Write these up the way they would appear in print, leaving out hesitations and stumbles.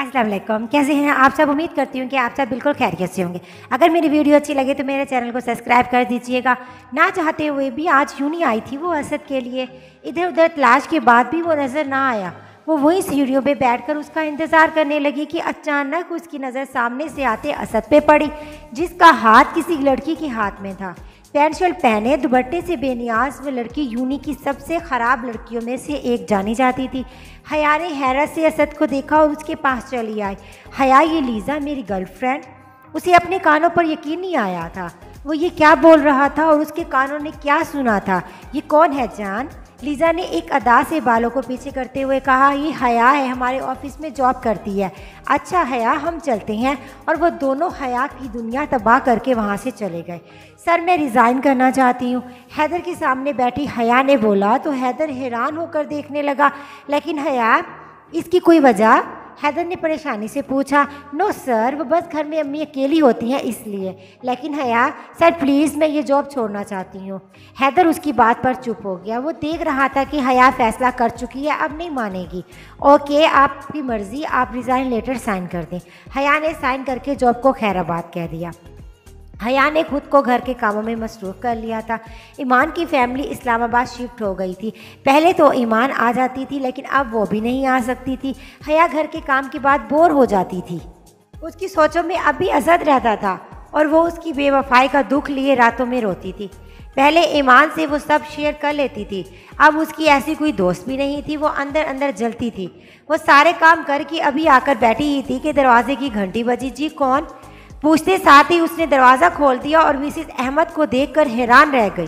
अस्सलाम वालेकुम, कैसे हैं आप सब। उम्मीद करती हूँ कि आप सब बिल्कुल खैरियत से होंगे। अगर मेरी वीडियो अच्छी लगे तो मेरे चैनल को सब्सक्राइब कर दीजिएगा। ना चाहते हुए भी आज यूं ही आई थी वो असद के लिए। इधर उधर तलाश के बाद भी वो नज़र ना आया। वो वहीं सीढ़ियों पे बैठकर उसका इंतज़ार करने लगी कि अचानक उसकी नज़र सामने से आते असद पे पड़ी, जिसका हाथ किसी लड़की के हाथ में था। पैंट शर्ट पहने दुपट्टे से बेनियाज वो लड़की यूनी की सबसे ख़राब लड़कियों में से एक जानी जाती थी। हया ने हैरत से असद को देखा और उसके पास चली आई। हया, ये लीज़ा मेरी गर्लफ्रेंड। उसे अपने कानों पर यकीन नहीं आया था। वो ये क्या बोल रहा था और उसके कानों ने क्या सुना था। ये कौन है जान? लीज़ा ने एक अदा से बालों को पीछे करते हुए कहा, ये हया है, हमारे ऑफिस में जॉब करती है। अच्छा हया, हम चलते हैं। और वो दोनों हया की दुनिया तबाह करके वहाँ से चले गए। सर, मैं रिज़ाइन करना चाहती हूँ, हैदर के सामने बैठी हया ने बोला। तो हैदर हैरान होकर देखने लगा। लेकिन हया, इसकी कोई वजह? हैदर ने परेशानी से पूछा। नो सर, वो बस घर में अम्मी अकेली होती हैं इसलिए। लेकिन हया, सर प्लीज़, मैं ये जॉब छोड़ना चाहती हूँ। हैदर उसकी बात पर चुप हो गया। वो देख रहा था कि हया फ़ैसला कर चुकी है, अब नहीं मानेगी। ओके, आपकी मर्ज़ी, आप रिज़ाइन लेटर साइन कर दें। हया ने साइन करके जॉब को खैराबाद कह दिया। हया ने खुद को घर के कामों में मसरूफ़ कर लिया था। ईमान की फैमिली इस्लामाबाद शिफ्ट हो गई थी। पहले तो ईमान आ जाती थी, लेकिन अब वो भी नहीं आ सकती थी। हया घर के काम के बाद बोर हो जाती थी। उसकी सोचों में अब भी असद रहता था और वो उसकी बेवफाई का दुख लिए रातों में रोती थी। पहले ईमान से वो सब शेयर कर लेती थी, अब उसकी ऐसी कोई दोस्त भी नहीं थी। वो अंदर अंदर जलती थी। वो सारे काम करके अभी आकर बैठी ही थी कि दरवाजे की घंटी बजी। जी कौन? पूछते साथ ही उसने दरवाज़ा खोल दिया और मिसेस अहमद को देखकर हैरान रह गई।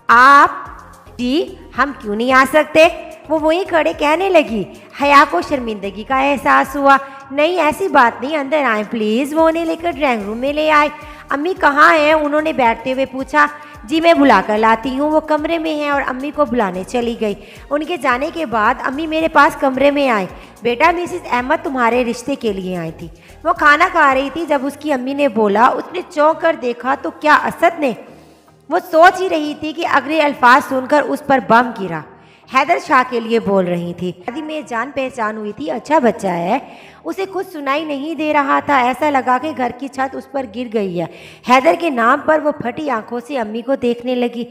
आप? जी, हम क्यों नहीं आ सकते? वो वहीं खड़े कहने लगी। हया को शर्मिंदगी का एहसास हुआ। नहीं, ऐसी बात नहीं, अंदर आए प्लीज़। वो उन्हें लेकर ड्राइंग रूम में ले आए। अम्मी कहाँ हैं? उन्होंने बैठते हुए पूछा। जी, मैं बुला कर लाती हूँ, वो कमरे में हैं। और अम्मी को बुलाने चली गई। उनके जाने के बाद अम्मी मेरे पास कमरे में आई। बेटा, मिसेस अहमद तुम्हारे रिश्ते के लिए आई थी। वो खाना खा रही थी जब उसकी अम्मी ने बोला। उसने चौंक कर देखा तो क्या असद ने? वो सोच ही रही थी कि अगले अल्फाज सुनकर उस पर बम गिरा। हैदर शाह के लिए बोल रही थी। शादी में जान पहचान हुई थी, अच्छा बच्चा है। उसे कुछ सुनाई नहीं दे रहा था, ऐसा लगा कि घर की छत उस पर गिर गई है। हैदर के नाम पर वो फटी आंखों से अम्मी को देखने लगी।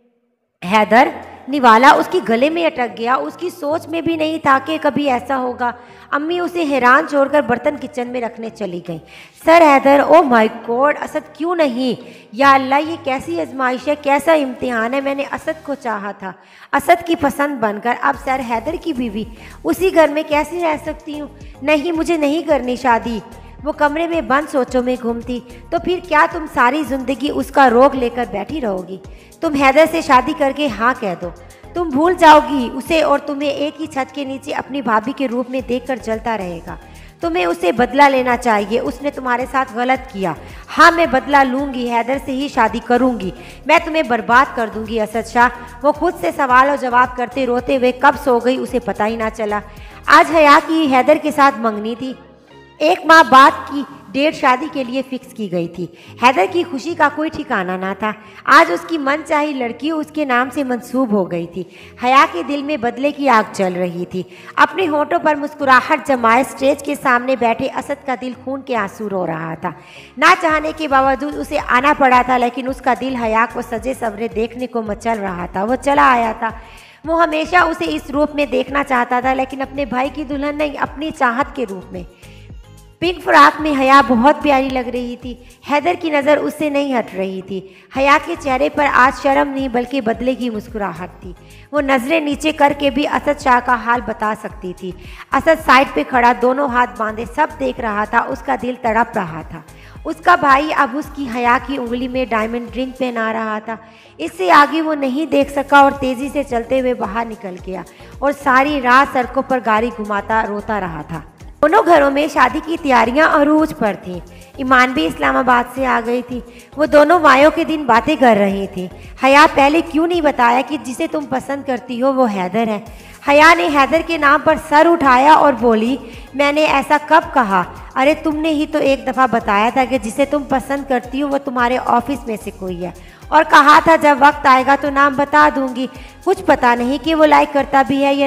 हैदर, निवाला उसकी गले में अटक गया। उसकी सोच में भी नहीं था कि कभी ऐसा होगा। अम्मी उसे हैरान छोड़कर बर्तन किचन में रखने चली गई। Sir Haider, oh my god, Asad क्यों नहीं? या अल्लाह, ये कैसी आजमाइश है, कैसा इम्तिहान है। मैंने असद को चाहा था, असद की पसंद बनकर अब सर हैदर की बीवी उसी घर में कैसे रह सकती हूँ? नहीं, मुझे नहीं करनी शादी। वो कमरे में बंद सोचों में घूमती। तो फिर क्या तुम सारी ज़िंदगी उसका रोग लेकर बैठी रहोगी? तुम हैदर से शादी करके हाँ कह दो, तुम भूल जाओगी उसे और तुम्हें एक ही छत के नीचे अपनी भाभी के रूप में देखकर जलता रहेगा। तुम्हें उसे बदला लेना चाहिए, उसने तुम्हारे साथ गलत किया। हाँ, मैं बदला लूँगी, हैदर से ही शादी करूँगी। मैं तुम्हें बर्बाद कर दूँगी असद शाह। वो खुद से सवाल और जवाब करते रोते हुए कब सो गई उसे पता ही ना चला। आज हया की हैदर के साथ मंगनी थी। 1 माह बाद की डेट शादी के लिए फिक्स की गई थी। हैदर की खुशी का कोई ठिकाना ना था। आज उसकी मनचाही लड़की उसके नाम से मंसूब हो गई थी। हया के दिल में बदले की आग जल रही थी। अपने होठों पर मुस्कुराहट जमाए स्टेज के सामने बैठे असद का दिल खून के आंसू रो रहा था। ना चाहने के बावजूद उसे आना पड़ा था, लेकिन उसका दिल हया को सजे सवरे देखने को मचल रहा था। वो चला आया था। वो हमेशा उसे इस रूप में देखना चाहता था, लेकिन अपने भाई की दुल्हन नहीं, अपनी चाहत के रूप में। पिंक फ्रॉक में हया बहुत प्यारी लग रही थी। हैदर की नज़र उससे नहीं हट रही थी। हया के चेहरे पर आज शर्म नहीं बल्कि बदले की मुस्कुराहट थी। वो नज़रें नीचे करके भी असद शाह का हाल बता सकती थी। असद साइड पे खड़ा, दोनों हाथ बांधे, सब देख रहा था। उसका दिल तड़प रहा था। उसका भाई अब उसकी हया की उंगली में डायमंड रिंग पहना रहा था। इससे आगे वो नहीं देख सका और तेज़ी से चलते हुए बाहर निकल गया और सारी रात सड़कों पर गाड़ी घुमाता रोता रहा था। दोनों घरों में शादी की तैयारियां अरूज पर थीं। ईमान भी इस्लामाबाद से आ गई थी। वो दोनों वायों के दिन बातें कर रही थी। हया, पहले क्यों नहीं बताया कि जिसे तुम पसंद करती हो वो हैदर है? हया ने हैदर के नाम पर सर उठाया और बोली, मैंने ऐसा कब कहा? अरे तुमने ही तो एक दफ़ा बताया था कि जिसे तुम पसंद करती हो वो तुम्हारे ऑफिस में से कोई है, और कहा था जब वक्त आएगा तो नाम बता दूंगी। कुछ पता नहीं कि वो लाइक करता भी है या नहीं।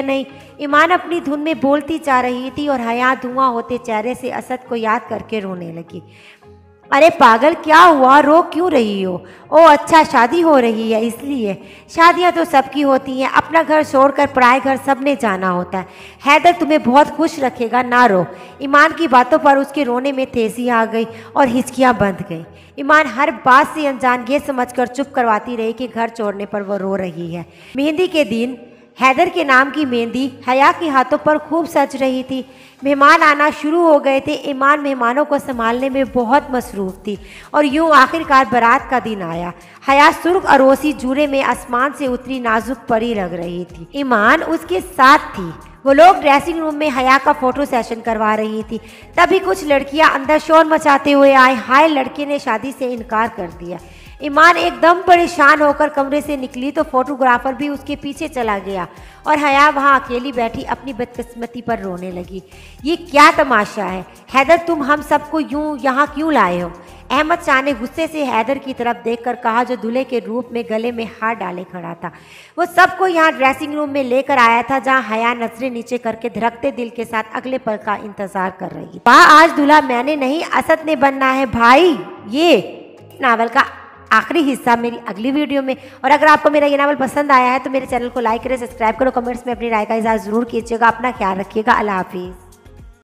ईमान अपनी धुन में बोलती जा रही थी और हया धुआं होते चेहरे से असद को याद करके रोने लगी। अरे पागल, क्या हुआ, रो क्यों रही हो? ओ अच्छा, शादी हो रही है इसलिए। शादियां तो सबकी होती हैं, अपना घर छोड़कर पराए घर सबने जाना होता है। हैदर तुम्हें बहुत खुश रखेगा, ना रो। ईमान की बातों पर उसके रोने में तेजी आ गई और हिचकियां बंध गई। ईमान हर बात से अनजान ये समझकर चुप करवाती रही कि घर छोड़ने पर वो रो रही है। मेहंदी के दिन हैदर के नाम की मेहंदी हया के हाथों पर खूब सज रही थी। मेहमान आना शुरू हो गए थे। ईमान मेहमानों को संभालने में बहुत मसरूफ़ थी और यूं आखिरकार बारात का दिन आया। हया सुर्ख अरोसी जूरे में आसमान से उतरी नाजुक परी लग रही थी। ईमान उसके साथ थी। वो लोग ड्रेसिंग रूम में हया का फोटो सेशन करवा रही थी। तभी कुछ लड़कियां अंदर शोर मचाते हुए आए। हाय, लड़के ने शादी से इनकार कर दिया। ईमान एकदम परेशान होकर कमरे से निकली तो फोटोग्राफर भी उसके पीछे चला गया और हया वहाँ अकेली बैठी अपनी बदकिस्मती पर रोने लगी। ये क्या तमाशा है हैदर, तुम हम सबको यूं यहाँ क्यों लाए हो? अहमद शाह ने गुस्से से हैदर की तरफ देखकर कहा, जो दूल्हे के रूप में गले में हाथ डाले खड़ा था। वो सबको यहाँ ड्रेसिंग रूम में लेकर आया था, जहाँ हया नजरें नीचे करके धड़कते दिल के साथ अगले पल का इंतजार कर रही। आज दूल्हा मैंने नहीं, असद ने बनना है भाई। ये नावल का आखिरी हिस्सा मेरी अगली वीडियो में। और अगर आपको मेरा ये नावल पसंद आया है तो मेरे चैनल को लाइक करें, सब्सक्राइब करो, कमेंट्स में अपनी राय का इज़हार ज़रूर कीजिएगा। अपना ख्याल रखिएगा। अल्लाह हाफिज़।